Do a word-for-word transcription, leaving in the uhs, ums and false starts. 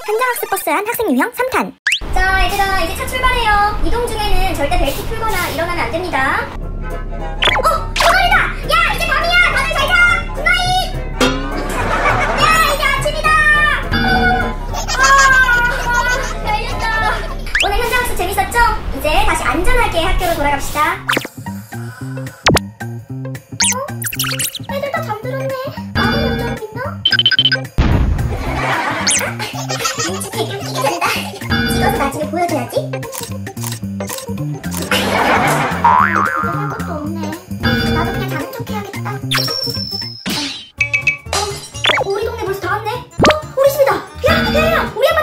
현장학습 버스 안 학생 유형 삼 탄. 자, 얘들아, 이제 차 출발해요. 이동 중에는 절대 벨트 풀거나 일어나면 안 됩니다. 어! 굿나잇이다! 야, 이제 밤이야! 다들 잘 자! 굿나잇! 야, 이제 아침이다! 아, 열렸다. 오늘 현장학습 재밌었죠? 이제 다시 안전하게 학교로 돌아갑시다. 어? 애들 다 잠들었네. 아무리 운전은 있나? 왠지 되게 웃기게 된다. 찍어서 나중에 보여줘야지. 할 것도 없네. 나도 그냥 자는 척 해야겠다. 어, 우리 동네 벌써 다 왔네. 어? 우리 집이다. 야, 야, 야, 우리